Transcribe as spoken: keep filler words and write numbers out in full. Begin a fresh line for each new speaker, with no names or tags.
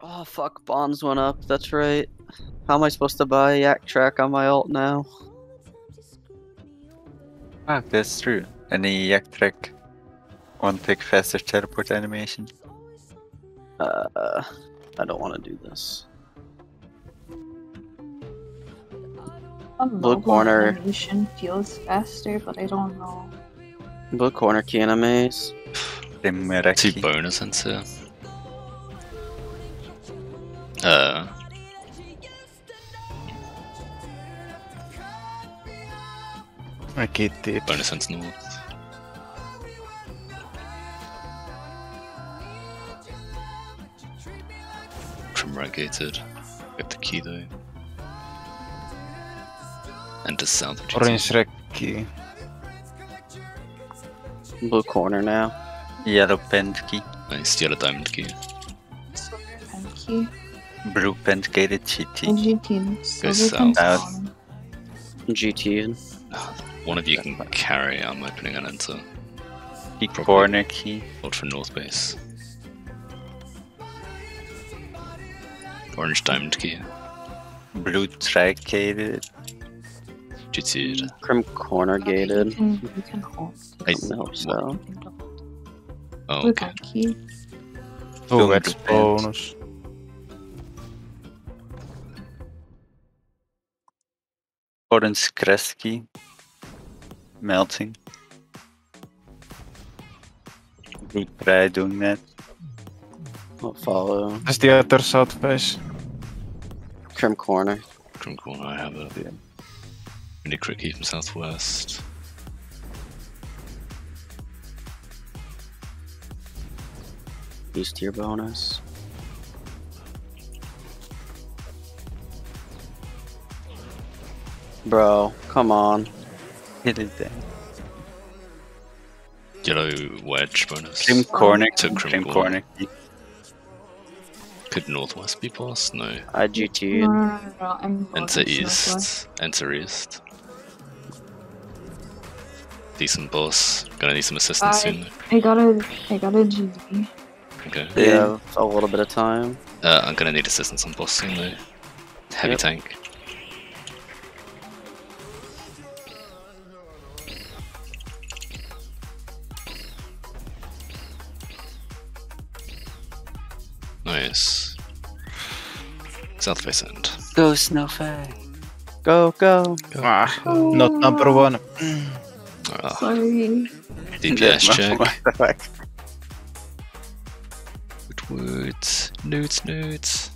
Oh fuck, bonds went up, that's right. How am I supposed to buy Yak Track on my alt now?
Ah, that's true. Any Yak Track one tick faster teleport animation?
Uh, I don't want to do this. Blue corner
animation feels faster, but I don't know.
Blue corner key animes.
Rimmeraki.
Two bonus into. Uh.
I get it.
Bonus into north. Trim gated. Get the key though. And to south.
Orange Rekki.
Blue corner now.
Yellow pent key.
Nice, yellow diamond key.
Silver pen key.
Blue pent gated G T.
And G T.
Go
Silver pen
south.
spawn.
G T.
One of you can carry. I'm opening an enter.
Key
Probably.
corner key.
Hold for north base. Orange diamond key.
Blue trike gated.
G T.
Crim corner gated.
You can, you can hold.
I-
I hope so.
Oh,
Blue
okay.
pen key.
Oh,
Don't
that's
repent.
bonus.
Orange crest key. Melting. Blue try doing that.
I'll follow.
That's the other south base.
Crim corner.
Crim corner, I have it.
Yeah.
Really quick key from southwest.
East tier bonus. Bro, come on.
Hit it then.
Yellow wedge bonus.
Crim corner.
To
Crim,
crim
corner key.
Could northwest be boss? No.
I G T.
No, no, no, no, no. I'm
Enter
going
east.
southwest.
Enter east. Decent boss. Gonna need some assistance
I,
soon.
I got a, I got a G D.
Okay.
We have a little bit of time.
Uh, I'm gonna need assistance on boss soon though. Heavy
Yep.
tank. Nice. South face end.
Go Snowfay.
Go, go.
Ah, not number one.
Ah,
Sorry.
D P S check.
What the fuck?
Wood, wood. Newts, newts.